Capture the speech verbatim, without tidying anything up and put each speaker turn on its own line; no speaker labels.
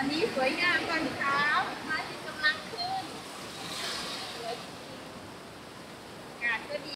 วันนี้สวยงามตอนเช้าพระอาทิตย์กำลังขึ้นอากาศก็ดี